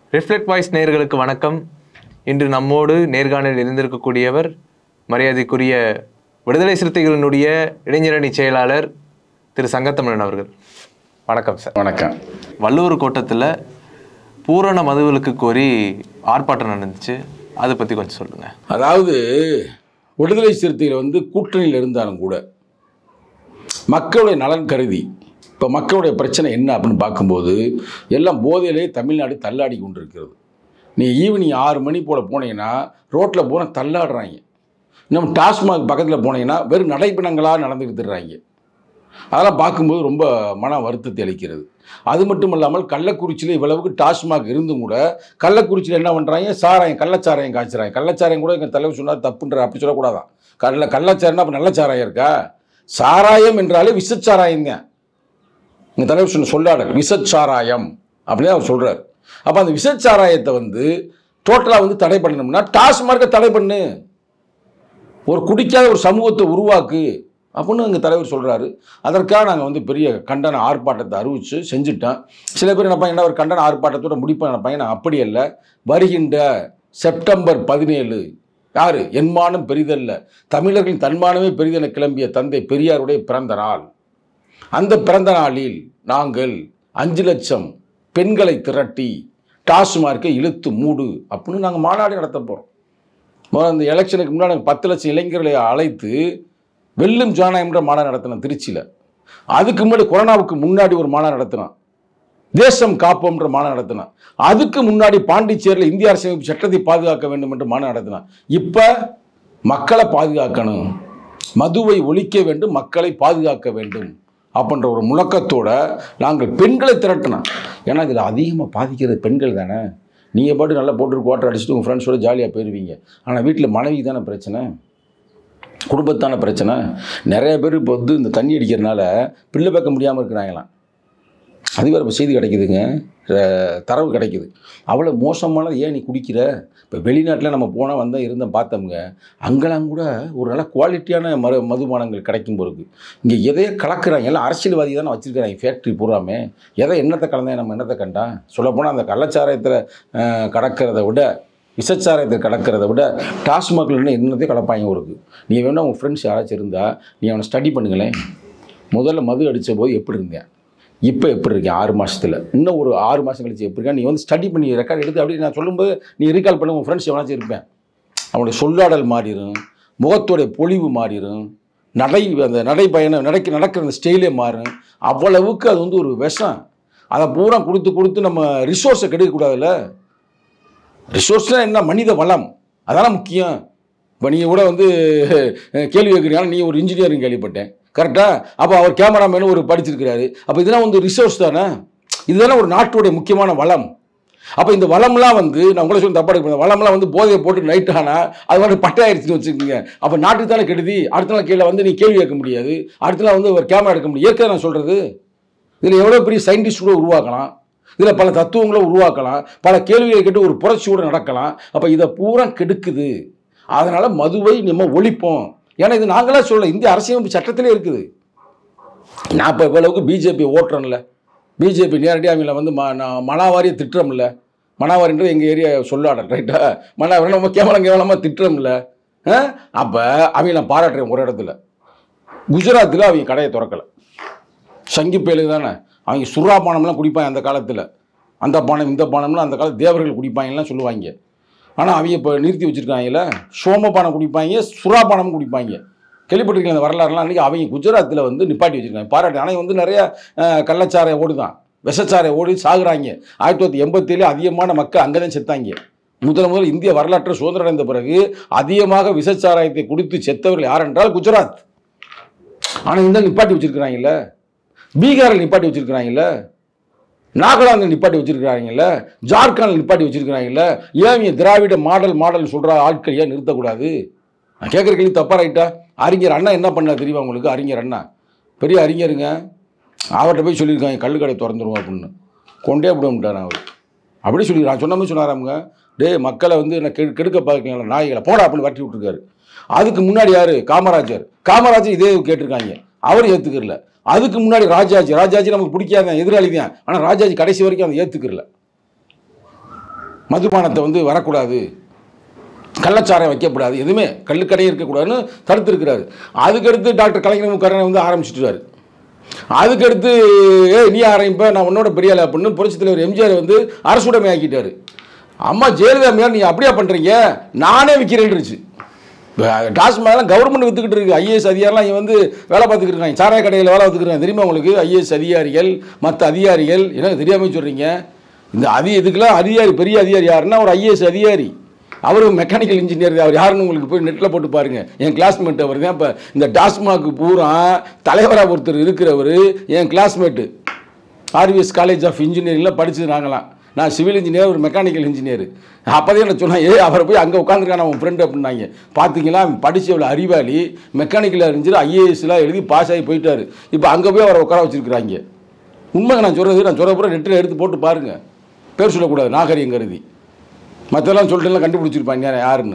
Reflect voice நேயர்களுக்கு வணக்கம். இன்று நம்மோடு நேர்காணலில் இருந்திருக்கக்கூடியவர் மரியாதைக்குரிய விடுதலை சிறுத்தைகளினுடைய இளைஞரணி செயலாளர் திரு சங்கத்தமிழன் அவர்கள். வணக்கம் சார். வணக்கம். வள்ளுவர் கோட்டத்தில் பூரண மதுவிலக்கு கோரி ஆர்ப்பாட்டம் நடந்துச்சு, அதை பற்றி கொஞ்சம் சொல்லுங்கள். அதாவது விடுதலை சிறுத்தைகள் கூட்டணியில் இருந்தாலும் கூட மக்களுடைய நலன் கருதி இப்போ மக்களுடைய பிரச்சனை என்ன அப்படின்னு பார்க்கும்போது எல்லாம் போதையிலே தமிழ்நாடு தள்ளாடி கொண்டு இருக்கிறது. நீ ஈவினிங் 6 மணி போல் போனீங்கன்னா ரோட்டில் போனால் தள்ளாடுறாங்க. நம்ம டாஸ்மாக் பக்கத்தில் போனீங்கன்னா வெறும் நடைப்பயணங்களாக நடந்துக்கிட்டு இருக்காங்க. அதெல்லாம் பார்க்கும்போது ரொம்ப மன வருத்தத்தை அளிக்கிறது. அது மட்டும் இல்லாமல் கள்ளக்குறிச்சியில் இவ்வளவுக்கு டாஸ்மாக் இருந்தும் கூட கள்ளக்குறிச்சியில் என்ன பண்ணுறாங்க, கள்ளச்சாராயம் காய்ச்சுறாங்க. கள்ளச்சாராயம் கூட எங்கள் தலைவர் சொன்னால் தப்புன்ற அப்படி சொல்லக்கூடாதான். கள்ளச்சாரம்னா அப்போ நல்ல சாராயம் இருக்கா? சாராயம் என்றாலே விஷச்சாராயங்க. எங்கள் தலைவர் சொன்ன சொல்லாடல் விஷச்சாராயம் அப்படின்னு அவர் சொல்கிறார். அப்போ அந்த விஷச்சாராயத்தை டோட்டலாக தடை பண்ணணும்னா டாஸ்மார்க்கை தடை பண்ணு, ஒரு குடிக்காத ஒரு சமூகத்தை உருவாக்கு அப்படின்னு எங்கள் தலைவர் சொல்கிறாரு. அதற்காக நாங்கள் பெரிய கண்டன ஆர்ப்பாட்டத்தை அறிவித்து செஞ்சுட்டோம். சில பேர் என்ன ஒரு கண்டன ஆர்ப்பாட்டத்தோட முடிப்பேன் நினைப்பாங்க. நான் அப்படி அல்ல. வருகின்ற செப்டம்பர் 17 யார் என்மானம் பெரிதல்ல, தமிழர்களின் தன்மானமே பெரிதென கிளம்பிய தந்தை பெரியாருடைய பிறந்த நாள். அந்த பிறந்த நாளில் நாங்கள் 5 லட்சம் பெண்களை திரட்டி டாஸ்மார்க்கை இழுத்து மூடு அப்படின்னு நாங்கள் மாநாடு நடத்த போகிறோம். அந்த எலெக்ஷனுக்கு முன்னாடி 10 லட்சம் இளைஞர்களை அழைத்து வெல்லும் ஜனநாயகம்ன்ற மாநாடு நடத்தினோம் திருச்சியில். அதுக்கு முன்னாடி கொரோனாவுக்கு முன்னாடி ஒரு மாநாடு நடத்தினோம், தேசம் காப்போம்ன்ற மாநாடு நடத்தினோம். அதுக்கு முன்னாடி பாண்டிச்சேரியில் இந்திய அரசியலமைப்பு சட்டத்தை பாதுகாக்க வேண்டும் என்று மாநாடு நடத்தினோம். இப்போ மக்களை பாதுகாக்கணும், மதுவை ஒழிக்க வேண்டும், மக்களை பாதுகாக்க வேண்டும் அப்படின்ற ஒரு முழக்கத்தோடு நாங்கள் பெண்களை திரட்டினோம். ஏன்னா இதில் அதிகமாக பாதிக்கிறது பெண்கள் தானே. நீங்கள் பாட்டு நல்லா போட்டு குவாட்டர் அடிச்சுட்டு உங்கள் ஃப்ரெண்ட்ஸோடு ஜாலியாக போயிடுவீங்க. ஆனால் வீட்டில் மனைவி தானே பிரச்சனை, குடும்பத்தான பிரச்சனை. நிறைய பேர் இப்போ இந்த தண்ணி அடிக்கிறதுனால பிள்ளை பார்க்க முடியாமல் இருக்கிறாங்களாம். அது வேறு இப்போ செய்தி கிடைக்குதுங்க, தரவு கிடைக்குது. அவ்வளோ மோசமானது. ஏன் நீ குடிக்கிற? இப்போ வெளிநாட்டில் நம்ம போனால் இருந்தோம் பார்த்தோம்ங்க, அங்கெல்லாம் கூட ஒரு நல்ல குவாலிட்டியான மதுபானங்கள் கிடைக்கும் போது இங்கே எதையோ கலக்கிறாங்க. எல்லாம் அரசியல்வாதி தானே வச்சுருக்கிறாங்க ஃபேக்ட்ரி பூராமே. என்னத்தை கலந்தேன் நம்ம என்னத்தை கண்டா சொல்லப்போனால் அந்த கள்ளச்சாராயத்தில் கடக்கிறத விட விஷச்சாராயத்தை கடக்கிறத விட டாஸ்மாகில் என்னத்தையும் கலப்பாங்க ஒரு. நீ வேணால் உங்கள் ஃப்ரெண்ட்ஸ் யாராச்சும் இருந்தால் நீ அவனை ஸ்டடி பண்ணுங்களேன். முதல்ல மது அடித்த போது எப்படி இருந்தேன், இப்போ எப்படி இருக்கேன் 6 மாதத்தில், இன்னும் ஒரு 6 மாதம் கழிச்சு எப்படி இருக்கா, நீ ஸ்டடி பண்ணி ரெக்கார்ட் எடுத்து அப்படி நான் சொல்லும்போது நீ ரீகால் பண்ண உங்கள் ஃப்ரெண்ட்ஸ் எவனாச்சும் இருப்பேன். அவனுடைய சொல்லாடல் மாறிடும், முகத்தோடைய பொலிவு மாறிடும், அந்த நடைப்பயணம் நடக்கிற அந்த ஸ்டைலே மாறும். அவ்வளவுக்கு அது ஒரு விஷம். அதை பூரா கொடுத்து நம்ம ரிசோர்ஸை கெடுக்கக்கூடாதுல்ல. ரிசோர்ஸ்லாம் என்ன, மனித வளம், அதெல்லாம் முக்கியம். இப்போ நீங்கள் கூட கேள்வி கேட்குறீங்கன்னா நீ ஒரு இன்ஜினியரிங் கேள்விப்பட்டேன், கரெக்டாக? அப்போ அவர் கேமராமேனு ஒரு படிச்சிருக்கிறாரு. அப்போ இதெல்லாம் ரிசோர்ஸ் தானே, இதுதானே ஒரு நாட்டுடைய முக்கியமான வளம். அப்போ இந்த வளம்லாம் நான் உங்களை சொல்லி தப்பாக எடுக்க, வளம்லாம் போதையை போட்டு நைட் ஆனால் அது பட்டையாயிருச்சுன்னு வச்சுக்கோங்க. அப்போ நாட்டுக்கு தானே கெடுதி. அடுத்த நாள் கீழே நீ கேள்வி கேட்க முடியாது, அடுத்த நாள் ஒரு கேமரா எடுக்க முடியாது. ஏற்கனவே நான் சொல்கிறது, இதில் எவ்வளோ பெரிய சயின்டிஸ்ட் கூட உருவாக்கலாம், இதில் பல தத்துவங்களை உருவாக்கலாம், பல கேள்விகளை கேட்டு ஒரு புரட்சி கூட நடக்கலாம். அப்போ இதை பூரா கெடுக்குது. அதனால் மதுவை நம்ம ஒழிப்போம். ஏன்னா இது நாங்களாம் சொல்லலை, இந்திய அரசியலமைப்பு சட்டத்திலே இருக்குது. நான் இப்போ இவ்வளவுக்கு பிஜேபி ஓட்டுறேன்ல, பிஜேபி நேரடியாக அவங்கள மனாவாரியை திட்டுறோம்ல. மனாவாரின்றது எங்கள் ஏரியா சொல்லாடல், ரைட்டா? மனாவாரி நம்ம கேவலமாக திட்டுறோம்ல. அப்போ அவங்க நான் பாராட்டுறேன். ஒரு இடத்துல குஜராத்தில் அவங்க கடையை திறக்கலை, சங்கி பேலுக்கு தானே. அவங்க சுறா பானம்லாம் குடிப்பாங்க அந்த காலத்தில். அந்த பானம் இந்த பானம்லாம் அந்த காலத்தில் தேவர்கள் குடிப்பாங்கலாம் சொல்லுவாங்க. ஆனால் அவங்க இப்போ நிறுத்தி வச்சுருக்காங்கல்ல, சோமபானம் குடிப்பாங்க, சுறாபானம் குடிப்பாங்க. கேள்விப்பட்டிருக்கீங்க அந்த வரலாறுலாம். அன்றைக்கி அவங்க குஜராத்தில் நிப்பாட்டி வச்சுருக்காங்க, பாராட்டு. ஆனால் நிறைய கள்ளச்சாரை ஓடு தான், விஷச்சாரை ஓடி சாகுறாங்க. 1987 அதிகமான மக்கள் அங்கே தான் செத்தாங்க. முதல் இந்திய வரலாற்று சுதந்திரம் அடைந்த பிறகு அதிகமாக விஷச்சாராயத்தை குடித்து செத்தவர்கள் யார் என்றால் குஜராத். ஆனால் இந்த நிப்பாட்டி வச்சுருக்கிறாங்கல்ல, பீகாரில் நிப்பாட்டி வச்சுருக்கிறாங்கல்ல, நாகாலாந்தில் நிப்பாட்டி வச்சுருக்கிறாங்கல்ல, ஜார்க்கண்டில் நிப்பாட்டி வச்சுருக்கிறாங்கல்ல. ஏன் திராவிட மாடல் சொல்கிற ஆட்கள் ஏன் நிறுத்தக்கூடாது? நான் கேட்குற கேள்வி தப்பா ரைட்டா? அறிஞர் அண்ணா என்ன பண்ண தெரியுமா உங்களுக்கு? அறிஞர் அண்ணா பெரிய அறிஞருங்க. அவர்கிட்ட போய் சொல்லியிருக்காங்க கள்ளுக்கடை திறந்துருவோம் அப்படின்னு. கொண்டே விடமுட்டார் அவர். அப்படி சொல்லிடுறான். சொன்ன மாதிரி சொன்னாராமுங்க, டே மக்களை என்ன கெடுக்க பார்க்கல நாய்களை போடா அப்படின்னு வரட்டி விட்டுருக்காரு. அதுக்கு முன்னாடி யார்? காமராஜர் இதே கேட்டிருக்காங்க, அவர் ஏற்றுக்கல. அதுக்கு முன்னாடி ராஜாஜி நமக்கு பிடிக்காத எதிராளி தான். ஆனால் ராஜாஜி கடைசி வரைக்கும் அதை ஏற்றுக்கல. மதுபானத்தை வந்து வரக்கூடாது, கள்ளச்சாரம் வைக்கக்கூடாது, எதுவுமே கள்ளுக்கடை இருக்கக்கூடாதுன்னு தடுத்துருக்கிறாரு. அதுக்கடுத்து டாக்டர் கலைஞர் கருணை வந்து ஆரம்பிச்சுட்டுருவார். அதுக்கடுத்து நீ ஆரம்பிப்ப நான் உன்னோட பெரிய ஆள் அப்படின்னு புரட்சித் தலைவர் எம்ஜிஆர் வந்து அரசுடைமை ஆக்கிட்டார். அம்மா ஜெயலலிதா மேல் நீ அப்படியா பண்ணுறீங்க, நானே விற்கிறேன்ருச்சு. டாஸ்மாகலாம் கவர்மெண்ட் விற்றுக்கிட்டு இருக்கு. ஐஏஎஸ் அதிகாரிலாம் இங்கே வந்து வேலை பார்த்துக்கிட்டு இருக்காங்க, சாராய கடையில் வேலை பார்த்துக்கிறாங்க. தெரியுமா உங்களுக்கு? ஐஏஎஸ் அதிகாரிகள் மற்ற அதிகாரிகள் என்ன தெரியாமல் சொல்கிறீங்க? இந்த இதுக்கெல்லாம் அதிகாரி, பெரிய அதிகாரி யாருன்னா ஒரு ஐஏஎஸ் அதிகாரி. அவர் மெக்கானிக்கல் இன்ஜினியர். அவர் யாருன்னு உங்களுக்கு போய் நெட்டில் போட்டு பாருங்கள். என் கிளாஸ்மேட் அவர் தான். இப்போ இந்த டாஸ்மாக்கு பூரா தலைவராக ஒருத்தர் இருக்கிறவர் என் கிளாஸ்மேட்டு. ஆர்விஎஸ் காலேஜ் ஆஃப் இன்ஜினியரிங்கில் படித்தது நாங்களாம். நான் சிவில் இன்ஜினியர், ஒரு மெக்கானிக்கல் இன்ஜினியர். அப்போதே என்ன சொன்னேன், அவரை போய் அங்கே உட்காந்துருக்கான அவன் ஃப்ரெண்டு அப்படின்னாங்க. பார்த்தீங்களா படித்து எவ்வளோ அறிவாளி, மெக்கானிக்கல் இன்ஜினியர், ஐஏஎஸ்லாம் எழுதி பாஸ் ஆகி போயிட்டார். இப்போ அங்கே போய் அவரை உட்கார வச்சுருக்குறாங்க. உண்மை நான் சொல்கிற பூரா நெட்டில் எடுத்து போட்டு பாருங்கள். பேர் சொல்லக்கூடாது, நாகரிகம் கருதி. மற்றெல்லாம் சொல்லிட்டுலாம் கண்டுபிடிச்சிருப்பாங்க யாருன்னு.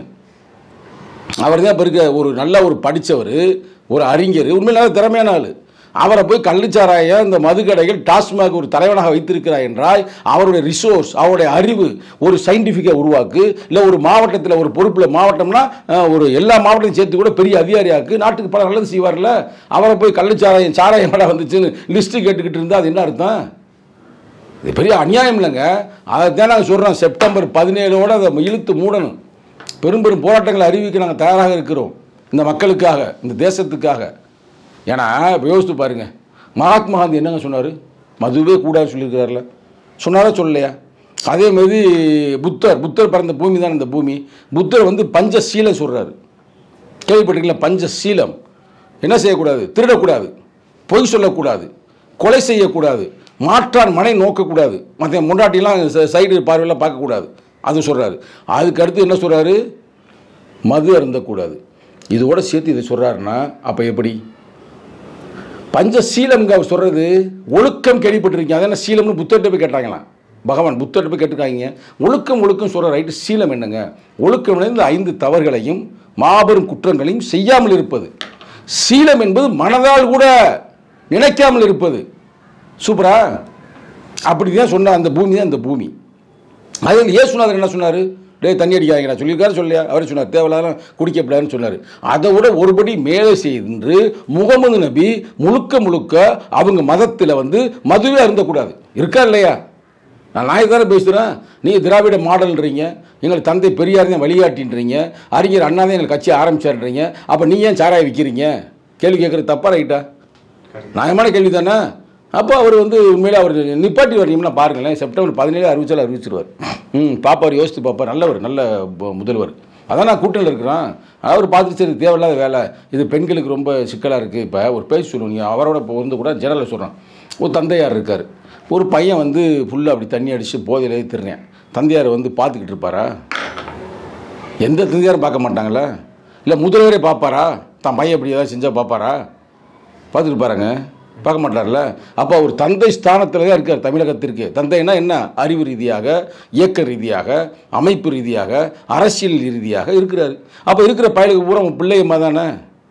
அவர் தான் இப்போ இருக்க ஒரு நல்ல ஒரு படித்தவர், ஒரு அறிஞர், உண்மையில நல்ல திறமையான ஆள். அவரை போய் கள்ளுச்சாராய இந்த மதுக்கடைகள் டாஸ்மாக் ஒரு தலைவனாக வைத்திருக்கிறார் என்றால் அவருடைய ரிசோர்ஸ், அவருடைய அறிவு, ஒரு சயின்டிஃபிக்காக உருவாக்கு. இல்லை ஒரு மாவட்டத்தில் ஒரு பொறுப்பில், மாவட்டம்னா ஒரு எல்லா மாவட்டத்தையும் சேர்த்து கூட பெரிய அதிகாரியாக்கு, நாட்டுக்கு பல நல்லது செய்வார்ல. அவரை போய் சாராயம் கடை வந்துச்சுன்னு லிஸ்ட்டு கேட்டுக்கிட்டு இருந்தால் அது என்ன அர்த்தம்? இது பெரிய அநியாயம் இல்லைங்க. அதைத்தான் நாங்கள் சொல்கிறோம். செப்டம்பர் 17 அதை இழுத்து மூடணும். பெரும் பெரும் போராட்டங்களை அறிவிக்க நாங்கள் தயாராக இருக்கிறோம், இந்த மக்களுக்காக, இந்த தேசத்துக்காக. ஏன்னா இப்போ யோசித்து பாருங்கள், மகாத்மா காந்தி என்னங்க சொன்னார்? மதுவே கூடாது சொல்லியிருக்கிறார்ல, சொன்னாரா சொல்லலையா? அதேமாரி புத்தர் பிறந்த பூமி தான் இந்த பூமி. புத்தர் வந்து பஞ்சசீலம் சொல்கிறாரு, கேள்விப்பட்டிருக்கீங்களா? பஞ்சசீலம் என்ன செய்யக்கூடாது? திருடக்கூடாது, பொய் சொல்லக்கூடாது, கொலை செய்யக்கூடாது, மாற்றான் மனை நோக்கக்கூடாது, மற்ற முன்னாட்டிலாம் சைடு பார்வையெல்லாம் பார்க்கக்கூடாது, அது சொல்கிறாரு. அதுக்கு அடுத்து என்ன சொல்கிறாரு? மது அருந்தக்கூடாது. இதோட சேர்த்து இதை சொல்கிறாருன்னா அப்போ எப்படி? பஞ்சசீலம்ங்க அவர் சொல்கிறது. ஒழுக்கம் கேள்விப்பட்டிருக்கீங்க? அதான சீலம்னு புத்தர்கிட்ட போய் கேட்டாங்களாம். பகவான் புத்தர்கிட்ட போய் கேட்டுருக்காங்க. ஒழுக்கம் சொல்கிற ரைட்டு. சீலம் என்னங்க? ஒழுக்கம் இந்த 5 தவறுகளையும் மாபெரும் குற்றங்களையும் செய்யாமல் இருப்பது. சீலம் என்பது மனதால் கூட நினைக்காமல் இருப்பது. சூப்பரா? அப்படி தான் சொன்னார். அந்த பூமி தான் இந்த பூமி. அதில் இயேசுநாதர் என்ன சொன்னார்? தண்ணி அடிக்காதீங்கடா சொல்லியிருக்காரு, சொல்லியா? அவர் சொன்னார் தேவையில்லாதான் குடிக்கப்படாதுன்னு சொன்னார். அதை விட ஒருபடி மேலே செய்து முகமது நபி முழுக்க அவங்க மதத்தில் வந்து மதுவே அருந்தக்கூடாது. இருக்கா இல்லையா? நான் தானே பேசுகிறேன். நீங்கள் திராவிட மாடல்ன்றீங்க, எங்களுக்கு தந்தை பெரியார் தான் வழிகாட்டின்றீங்க, அறிஞர் அண்ணா தான் எங்களுக்கு கட்சி ஆரம்பிச்சாருன்றீங்க. அப்போ நீ ஏன் சாராய விற்கிறீங்க? கேள்வி கேட்குறது தப்பா ரைட்டா? நியாயமான கேள்வி தானே. அப்போ அவர் வந்து உண்மையிலே அவர் நிப்பாட்டி வரீங்கன்னா பாருங்களேன், செப்டம்பர் 17 அறிவிச்சிருவார். பாப்பார், யோசித்து பாப்பார். நல்லவர், நல்ல முதல்வர். அதான் நான் கூட்டணியில் இருக்கிறான். அவர் பார்த்துட்டு சரி தேவையில்லாத வேலை, இது பெண்களுக்கு ரொம்ப சிக்கலாக இருக்குது. இப்போ ஒரு பேச்சு சொல்லுவோம், நீங்கள் அவரோட இப்போ வந்து கூட ஜெனரலில் சொல்கிறான். ஒரு தந்தையார் இருக்கார், ஒரு பையன் வந்து ஃபுல்லாக அப்படி தண்ணி அடித்து போதையிலே திருறேன். தந்தையார் வந்து பார்த்துக்கிட்டு இருப்பாரா? எந்த தந்தையாரும் பார்க்க மாட்டாங்களா? இல்லை முதல்வரே பார்ப்பாரா? தான் பையன் அப்படி ஏதாவது செஞ்சால் பார்ப்பாரா? பார்த்துட்டு பாருங்க, பார்க்க மாட்டார்ல. அப்போ அவர் தந்தை ஸ்தானத்தில் தான் இருக்கார் தமிழகத்திற்கு. தந்தைன்னா என்ன? அறிவு ரீதியாக, இயக்க ரீதியாக, அமைப்பு ரீதியாக, அரசியல் ரீதியாக இருக்கிறார். அப்போ இருக்கிற பயலுக்கு பூரா உன் பிள்ளையம்மா தானே.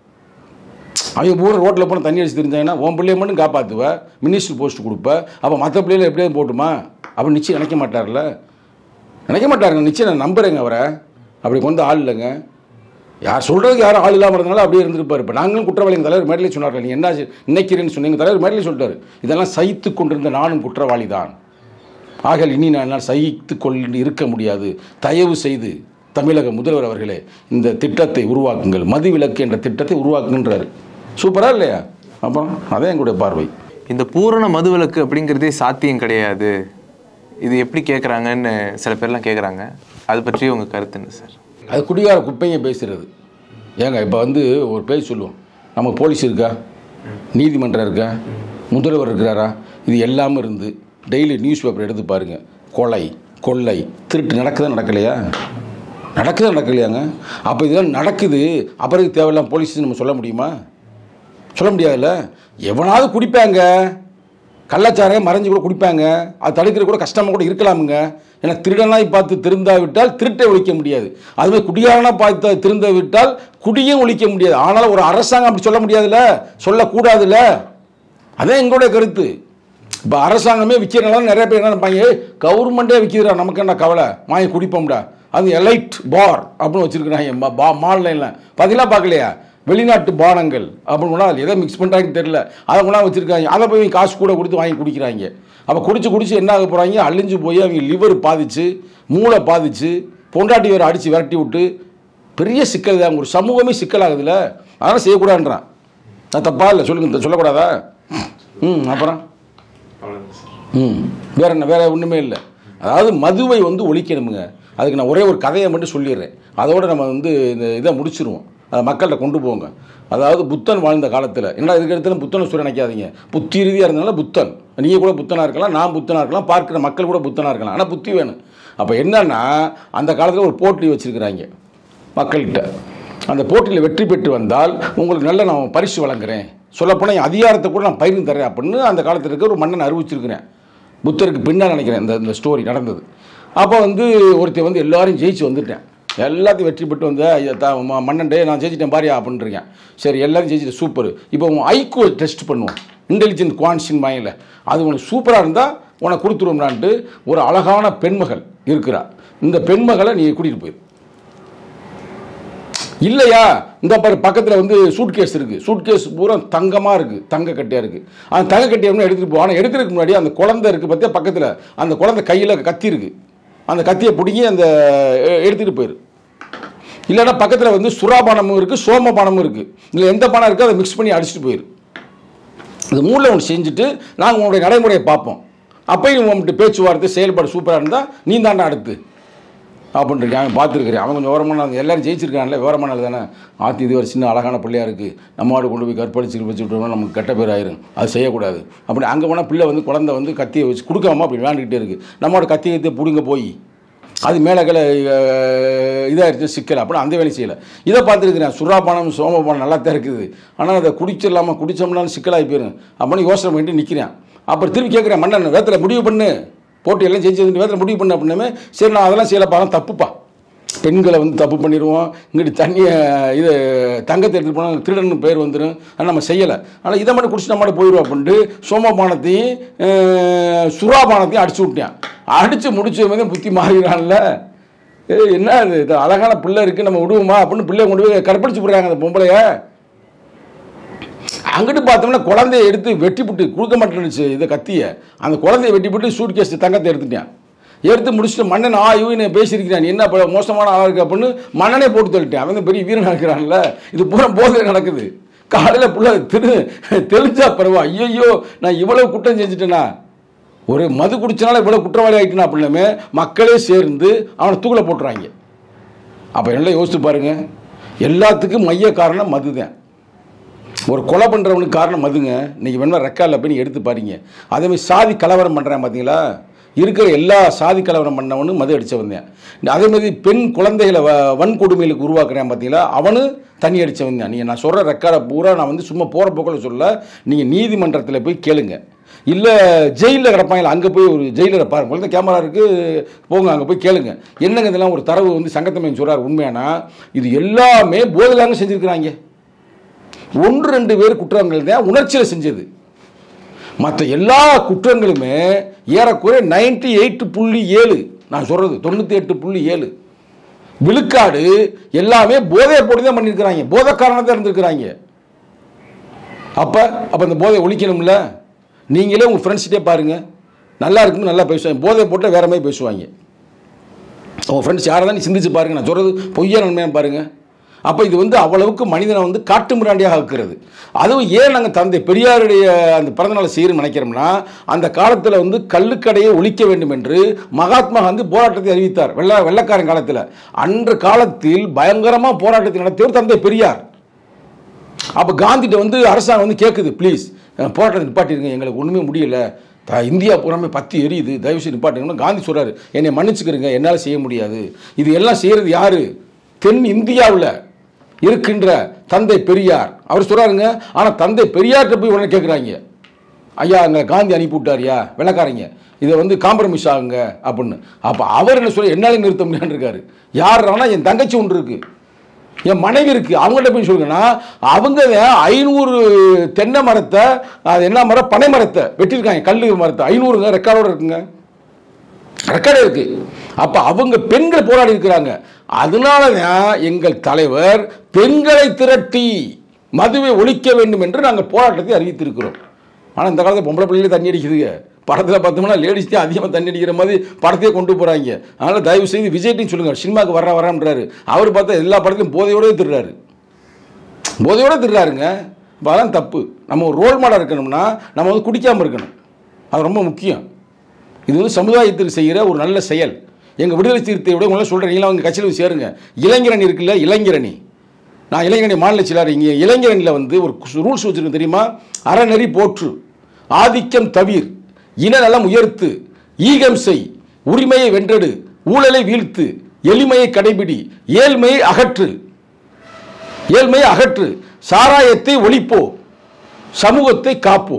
அவங்க பூரா ரோட்டில் போனால் தண்ணி அடிச்சு தெரிஞ்சாங்கன்னா உன் பிள்ளைய மட்டும் காப்பாற்றுவ, மினிஸ்டர் போஸ்ட் கொடுப்ப. அப்போ மற்ற பிள்ளைகளை எப்படியாவது போட்டுமா? அப்போ நிச்சயம் நினைக்க மாட்டார்ல, நினைக்க மாட்டாருங்க. நிச்சயம் நான் நம்புகிறேங்க அவரை. அப்படி கொண்டு ஆள் இல்லைங்க. யார் சொல்கிறதுக்கு யாரும் ஆள் இல்லாமல் இருந்தனால அப்படியே இருந்திருப்பார். இப்போ நாங்களும் குற்றவாளிங்க. தலைவர் மேடையிலே சொன்னார்கள், நீங்கள் என்ன நினைக்கிறேன்னு சொன்னீங்க. தலைவர் மேடையிலே சொல்லிட்டார், இதெல்லாம் சகித்து கொண்டிருந்த நானும் குற்றவாளி தான், ஆகல் இனி நான் சகித்து கொண்டு இருக்க முடியாது. தயவு செய்து தமிழக முதல்வர் அவர்களே இந்த திட்டத்தை உருவாக்குங்கள், மதுவிலக்கு என்ற திட்டத்தை உருவாக்குங்கன்றாரு. சூப்பரா இல்லையா? அப்புறம் அதான் எங்களுடைய பார்வை. இந்த பூரண மதுவிலக்கு அப்படிங்கிறதே சாத்தியம் கிடையாது, இது எப்படி கேட்குறாங்கன்னு சில பேர்லாம் கேட்குறாங்க. அது பற்றி உங்கள் கருத்து என்ன சார்? அது குடிகார குப்பைங்க பேசுகிறது. ஏங்க இப்போ வந்து ஒரு பேர் சொல்லுவோம், நம்ம போலீஸ் இருக்கா, நீதிமன்றம் இருக்கா, முதல்வர் இருக்கிறாரா, இது எல்லாமே இருந்து டெய்லி நியூஸ் பேப்பர் எடுத்து பாருங்கள். கொலை, கொள்ளை, திருட்டு நடக்கலையா? நடக்கலையாங்க? அப்போ இதெல்லாம் நடக்குது, அப்புறம் தேவையில்லாம் போலீஸ் நம்ம சொல்ல முடியுமா? சொல்ல முடியாதுல்ல. எவனாவது குடிப்பாங்க, கள்ளச்சாரம் மறைஞ்சு கூட குடிப்பாங்க, அது தடுக்கிற கூட கஷ்டமாக கூட இருக்கலாமுங்க. ஏன்னா திருடனாய் பார்த்து திருந்தாவிட்டால் திருட்டை ஒழிக்க முடியாது, அதுவே குடியாரனாக பார்த்து திருந்த விட்டால் குடியும் ஒழிக்க முடியாது. ஆனாலும் ஒரு அரசாங்கம் அப்படி சொல்ல முடியாதுல்ல, சொல்லக்கூடாதுல்ல. அதான் எங்களுடைய கருத்து. இப்போ அரசாங்கமே விற்கிறனால நிறைய பேர் என்ன நினைப்பாங்க, கவர்மெண்ட்டே விற்கிறா நமக்கு என்ன கவலை, வாங்கி குடிப்போம்டா, அது எலைட் பார் அப்படின்னு வச்சுருக்குறாங்க மான்லைனில். பார்த்தீங்களா பார்க்கலையா, வெளிநாட்டு பானங்கள் அப்படின்னு அது எதை மிக்ஸ் பண்ணுறாங்கன்னு தெரியல, அதை கொண்டா வச்சுருக்காங்க. அதை போய் காசு கூட கொடுத்து வாங்கி குடிக்கிறாங்க. அப்போ குடிச்சு என்ன ஆக போகிறாங்க, அழிஞ்சு போய் அவங்க லிவர் பாதிச்சு, மூளை பாதிச்சு, பொண்டாட்டி வேறு அடித்து விரட்டி விட்டு பெரிய சிக்கல் தான். ஒரு சமூகமே சிக்கலாகுதுல்ல. அதனால் செய்யக்கூடாதுன்றான். அது தப்பா இல்லை சொல்லுங்க, சொல்லக்கூடாதா? அப்புறம் வேற என்ன, வேற ஒன்றுமே இல்லை. அதாவது மதுவை வந்து ஒழிக்கணுமுங்க. அதுக்கு நான் ஒரே ஒரு கதையை மட்டும் சொல்லிடுறேன், அதோடு நம்ம வந்து இந்த இதை முடிச்சிருவோம். அதை மக்கள்கிட்ட கொண்டு போங்க. அதாவது புத்தன் வாழ்ந்த காலத்தில், என்ன இதுக்கு இடத்துல புத்தனை சொல்ல நினைக்காதீங்க, புத்தி ரீதியாக இருந்தனால புத்தன், நீங்கள் கூட புத்தனாக இருக்கலாம், நான் புத்தனாக இருக்கலாம், பார்க்குற மக்கள் கூட புத்தனாக இருக்கலாம், ஆனால் புத்தி வேணும். அப்போ என்னன்னா அந்த காலத்தில் ஒரு போட்டி வச்சுருக்கிறாங்க மக்கள்கிட்ட. அந்த போட்டியில் வெற்றி பெற்று வந்தால் உங்களுக்கு நல்ல நான் பரிசு வழங்குறேன், சொல்லப்போனால் என் அதிகாரத்தை கூட நான் பயிர்ந்து தரேன் அப்படின்னு அந்த காலத்தில் இருக்க ஒரு மன்னன் அறிவிச்சிருக்கிறேன். புத்தருக்கு பின்னால் நினைக்கிறேன் இந்த ஸ்டோரி நடந்தது. அப்போ வந்து ஒருத்தர் வந்து எல்லாரையும் ஜெயிச்சு வந்துட்டேன், எல்லாத்தையும் வெற்றி பெற்று வந்த மன்னன்டே நான் ஜெயிச்சிட்டேன் பாரியா அப்படின்ட்டுருக்கேன். சரி எல்லாரும் ஜெயிச்சிட்டு சூப்பர், இப்போ உன் ஐக்யூ டெஸ்ட் பண்ணுவோம், இன்டெலிஜென்ட் குவான்ஷின் மைண்டில் அது உனக்கு சூப்பராக இருந்தால் உனக்கு கொடுத்துருவோம்னான்ட்டு ஒரு அழகான பெண்மகள் இருக்கிறா. இந்த பெண்மகளை நீங்கள் கூட்டிகிட்டு போயிரு. இல்லையா, இந்த பக்கத்தில் வந்து சூட்கேஸ் இருக்குது, சூட்கேஸ் பூரா தங்கமாக இருக்குது, தங்க கட்டியாக இருக்குது. அந்த தங்க கட்டியை எடுத்துகிட்டு போவோம். ஆனால் எடுக்கிறதுக்கு முன்னாடி அந்த குழந்தை இருக்குது பார்த்தியா பக்கத்தில், அந்த குழந்தை கையில் கத்தி இருக்குது, அந்த கத்தியை பிடிங்கி அந்த எடுத்துகிட்டு போயிரு. இல்லைன்னா பக்கத்தில் வந்து சுறாபானமும் இருக்குது, சோமபானமும் இருக்குது, இல்லை எந்த பானம் இருக்கோ அதை மிக்ஸ் பண்ணி அடிச்சுட்டு போயிரு. இது மூணில் ஒன்று செஞ்சுட்டு நாங்கள் உங்களுடைய நடைமுறையை பார்ப்போம். அப்பையும் உங்கள்கிட்ட பேச்சுவார்த்தை செயல்பாடு சூப்பராக இருந்தால் நீ தாண்டா அடுத்து அப்படின்ட்டு அவன் பார்த்துருக்கிறேன். அவன் கொஞ்சம் விவரமான எல்லோரும் ஜெயிச்சிருக்கான்ல, விவரமான தானே. ஆத்தி இது ஒரு சின்ன அழகான பிள்ளையாக இருக்குது, நம்ம ஆடு கொண்டு போய் கற்பழிச்சு விட்டோம்னா நமக்கு கெட்ட பேர் ஆயிரும், அது செய்யக்கூடாது அப்படி. அங்கே போனால் பிள்ளை வந்து குழந்தை வந்து கத்தியை வச்சு கொடுக்காம அப்படி விளையாண்டுக்கிட்டே இருக்குது. நம்மளோட கத்தியை பிடிங்க போய் அது மேலே இதாகிடுச்சு சிக்கல், அப்படி அந்த வேலை செய்யலை. இதை பார்த்துருக்கிறேன், சுறாபானம் சோமபானம் நல்லா தான் இருக்குது, ஆனால் அதை குடிச்சிடலாமா, குடித்தோம்னாலும் சிக்கலாகி போயிடும் அப்படின்னு யோசனை பண்ணிட்டு நிற்கிறேன். அப்புறம் திரும்பி கேட்குறேன், மன்னன் வேத்தில் முடிவு பண்ணு, போட்டியெல்லாம் ஜெயிச்சு வேத்தில் முடிவு பண்ணு அப்படின்னமே. சரி நான் அதெல்லாம் செய்யலப்பா, தப்புப்பா, பெண்களை வந்து தப்பு பண்ணிடுவோம், இங்கிட்டு தண்ணியை இது தங்கத்தை எடுத்துகிட்டு போனால் திருடன்னு பேர் வந்துடும், ஆனால் நம்ம செய்யலை. ஆனால் இதை மட்டும் குடிச்சு நம்மளோட போயிடுவோம் அப்படின்ட்டு சோமபானத்தையும் சுறாபானத்தையும் அடிச்சு விட்டேன். அடித்து முடிச்ச மாதிரி புத்தி மாறிடுறான்ல, என்ன இது அழகான பிள்ளை இருக்குது நம்ம விடுவோமா அப்படின்னு பிள்ளைய கொண்டு போய் கற்பழிச்சு விட்றாங்க அந்த பொம்பளைய. அங்கிட்டு பார்த்தோம்னா குழந்தைய எடுத்து வெட்டி விட்டு கொடுக்க மாட்டேன்னுச்சு இதை கத்தியை, அந்த குழந்தைய வெட்டி விட்டு சூட் கேஸ் தங்கத்தை எடுத்துட்டேன். எடுத்து முடிச்சுட்டு மன்னன் இவனை பேசியிருக்கிறான், என்ன மோசமான ஆளாக இருக்குது அப்படின்னு மன்னனே போட்டு தள்ளிட்டேன். அவன் பெரிய வீரன் இருக்கிறான்ல, இது பூரா போதை நடக்குது. காலையில் புள்ள தெளிஞ்சா பரவா, ஐயோ நான் இவ்வளவு குற்றம் செஞ்சுட்டேனா, ஒரு மது குடிச்சனால இவ்வளோ குற்றவாளி ஆகிட்டுனா அப்படின்னாமே மக்களே சேர்ந்து அவனை தூக்கில் போட்டுறாங்க. அப்போ எல்லாம் யோசிச்சு பாருங்கள், எல்லாத்துக்கும் மைய காரணம் மது தான். ஒரு கொலை பண்ணுறவனுக்கு காரணம் மதுங்க. இன்றைக்கி வேணா ரெக்கார்டில் போய் எடுத்து பாருங்க. அதேமாதிரி சாதி கலவரம் பண்ணுறான் பார்த்தீங்களா, இருக்கிற எல்லா சாதி கலவரம் பண்ணவனும் மது அடித்த வந்தேன். அதேமாதிரி பெண் குழந்தைகளை வன்கொடுமைகளுக்கு உருவாக்குறேன் பார்த்தீங்களா, அவனு தண்ணி அடித்த வந்தேன். நீங்கள் நான் சொல்கிற ரெக்கார்டை பூரா நான் வந்து சும்மா போகிற போக்கில் சொல்ல, நீங்கள் நீதிமன்றத்தில் போய் கேளுங்க, இல்லை ஜெயிலில் கிடப்பாங்களா அங்கே போய் ஒரு ஜெயிலில் பாருங்க, குழந்தை கேமரா இருக்குது போங்க அங்கே போய் கேளுங்க. என்னங்க இதெல்லாம் ஒரு தரவு வந்து சங்கத்தமைன்னு சொல்கிறார். உண்மையானா இது எல்லாமே போதையிலாங்க செஞ்சுருக்கிறாங்க. 1-2 பேர் குற்றங்கள் தான் உணர்ச்சியில் செஞ்சது, மற்ற எல்லா குற்றங்களுமே ஏறக்குறைய 98.7, நான் சொல்கிறது 98.7 விழுக்காடு எல்லாமே போதையை போட்டு தான் பண்ணியிருக்கிறாங்க, போதைக்காரனாக தான் இருந்திருக்கிறாங்க. அப்போ அந்த போதையை ஒழிக்கணும்ல. நீங்களே உங்கள் ஃப்ரெண்ட்ஸ்கிட்டே பாருங்கள், நல்லா இருக்குன்னு நல்லா பேசுவாங்க, போதை போட்டால் வேறு மாதிரி பேசுவாங்க. உங்கள் ஃப்ரெண்ட்ஸ் யாரை தான் நீ சிந்திச்சு பாருங்கள், நான் சொல்கிறது பொய்யா நன்மையாக பாருங்கள். அப்போ இது வந்து அவ்வளவுக்கு மனிதனை வந்து காட்டு மிராண்டியாக ஆக்குறது. அதுவும் ஏன் நாங்கள் தந்தை பெரியாருடைய அந்த பிறந்தநாளை செய்யணும்னு நினைக்கிறோம்னா, அந்த காலத்தில் வந்து கள்ளுக்கடையை ஒழிக்க வேண்டும் என்று மகாத்மா காந்தி போராட்டத்தை அறிவித்தார். வெள்ளக்காரன் காலத்தில். அன்று காலத்தில் பயங்கரமாக போராட்டத்தை நடத்தியவர் தந்தை பெரியார். அப்போ காந்திகிட்ட வந்து அரசாங்கம் வந்து கேட்குது, ப்ளீஸ் போராட்டத்தை நிப்பாட்டிருங்க, எங்களுக்கு ஒன்றுமே முடியல, இந்தியா பூராமே பற்றி எரியுது, தயவுசெய்து நிப்பாட்டுங்கன்னா. காந்தி சொல்கிறாரு, என்னை மன்னிச்சுக்கிறீங்க, என்னால் செய்ய முடியாது. இது எல்லாம் செய்கிறது யார்? தென் இந்தியாவில் இருக்கின்ற தந்தை பெரியார். அவர் சொல்கிறாருங்க. ஆனால் தந்தை பெரியார்கிட்ட போய் உடனே கேட்குறாங்க, ஐயா அங்கே காந்தி அனுப்பி விட்டாரியா வெள்ளக்காரங்க, இதை வந்து காம்ப்ரமைஸ் ஆகுங்க அப்படின்னு. அப்போ அவர் என்ன சொல்ல, என்னாலே நிறுத்த முடியான்னு இருக்காரு. யாருன்னா என் தங்கச்சி ஒன்று இருக்குது, என் மனைவி இருக்குது, அவங்கள்ட்ட போய் சொல்லுங்கன்னா அவங்க 500 தென்னை மரத்தை, அது என்ன மரம், பனை மரத்தை வெட்டியிருக்காங்க, கல் மரத்தை 500 ரெக்கார்டோடு இருக்குங்க, ரெக்கார்டு இருக்கு. அப்போ அவங்க பெண்கள் போராடி இருக்கிறாங்க. அதனால தான் எங்கள் தலைவர் பெண்களை திரட்டி மதுவை ஒழிக்க வேண்டும் என்று நாங்கள் போராட்டத்தை அறிவித்திருக்கிறோம். ஆனால் இந்த காலத்தில் பொம்பளை பிள்ளைகளே தண்ணி அடிக்குதுங்க. படத்தில் பார்த்தோம்னா லேடிஸ் தான் அதிகமாக தண்ணி அடிக்கிற மாதிரி படத்தையே கொண்டு போகிறாங்க. அதனால் தயவு செய்து விஜய்ட்டையும் சொல்லுங்கள், சினிமாவுக்கு வரான்றாரு. அவர் பார்த்தா எல்லா படத்தையும் போதையோடய திருறாரு, போதையோடு திருறாருங்க. இப்போ அதான் தப்பு. நம்ம ஒரு ரோல் மாடல் இருக்கணும்னா நம்ம வந்து குடிக்காமல் இருக்கணும், அது ரொம்ப முக்கியம். இது வந்து சமுதாயத்துக்கு செய்கிற ஒரு நல்ல செயல். எங்கள் விடுதலை சிறுத்தை விட உங்களால் சொல்கிறேன், நீங்களாம் அவங்க கட்சியில் சேருங்க. இளைஞரணி இருக்குல்ல, இளைஞரணி, நான் இளைஞரணி மாநில செயலாளர். இங்கே இளைஞரணியில் வந்து ஒரு ரூல்ஸ் வச்சுருக்கேன் தெரியுமா? அறநெறி போற்று, ஆதிக்கம் தவிர், இனநலம் உயர்த்து, ஈகம் செய், உரிமையை வென்றெடு, ஊழலை வீழ்த்து, எளிமையை கடைபிடி, ஏழ்மையை அகற்று, ஏழ்மையை அகற்று, சாராயத்தை ஒழிப்போ, சமூகத்தை காப்போ.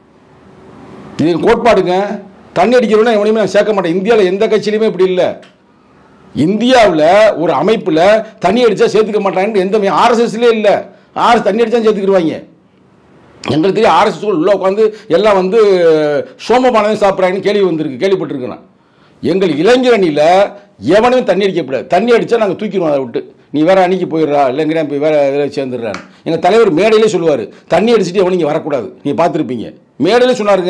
இது கோட்பாடுங்க. தண்ணி அடிக்கிறவனா எவனையுமே நான் சேர்க்க மாட்டேன். இந்தியாவில் எந்த கட்சியிலுமே இப்படி இல்லை. இந்தியாவில் ஒரு அமைப்பில் தண்ணி அடித்தா சேர்த்துக்க மாட்டாங்கன்னு எந்த ஆர்எஸ்எஸ்லேயே இல்லை. தண்ணி அடித்தா சேர்த்துக்கிடுவாங்க. எங்களுக்கு தெரியும் ஆர்எஸ்எஸ் உள்ள உட்காந்து எல்லாம் வந்து சோமபானதை சாப்பிட்றாங்கன்னு கேள்விப்பட்டிருக்கிறேன். எங்கள் இளைஞரணியில் எவனையும் தண்ணி அடிக்கப்படாது. தண்ணி அடித்தா நாங்கள் தூக்கிடுவோம், அதை விட்டு நீ வேறு அன்னைக்கு போயிடுறா, இல்லைங்கிற போய் வேறு இதில் சேர்ந்துடுறான்னு. எங்கள் தலைவர் மேடையிலே சொல்லுவார், தண்ணி அடிச்சுட்டு எவனும் இங்கே வரக்கூடாது. நீங்கள் பார்த்துருப்பீங்க, மேடையிலே சொன்னாருங்க.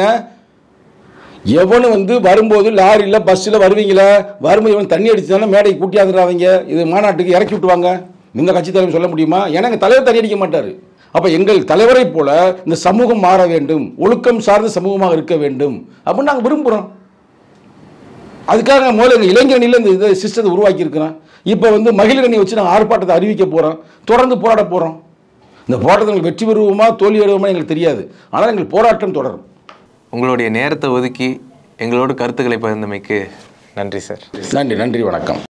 எவனு வந்து வரும்போது லாரியில் பஸ்ஸில் வருவீங்களா, வரும்போது இவன் தண்ணி அடிச்சுதானே மேடைக்கு கூட்டியாந்துடுறாங்க, இது மாநாட்டுக்கு இறக்கி விட்டுவாங்க. இந்த கட்சி தலைவர் சொல்ல முடியுமா? ஏன்னா எங்கள் தலைவர் தண்ணி அடிக்க மாட்டார். அப்போ எங்கள் தலைவரை போல இந்த சமூகம் மாற வேண்டும், ஒழுக்கம் சார்ந்த சமூகமாக இருக்க வேண்டும் அப்படின்னு நாங்கள் விரும்புகிறோம். அதுக்காக முதல்ல எங்கள் இளைஞரணியில் இந்த சிஸ்டத்தை உருவாக்கி இருக்கிறோம். இப்போ வந்து மகளிரணி வச்சு நாங்கள் ஆர்ப்பாட்டத்தை அறிவிக்க போகிறோம், தொடர்ந்து போராட போகிறோம். இந்த போராட்டத்தில் வெற்றி பெறுவோமா தோல்வி அடைவோமா எங்களுக்கு தெரியாது, ஆனால் எங்கள் போராட்டம் தொடரும். உங்களுடைய நேரத்தை ஒதுக்கி எங்களோட கருத்துக்களை பகிர்ந்தமைக்கு நன்றி சார். நன்றி, வணக்கம்.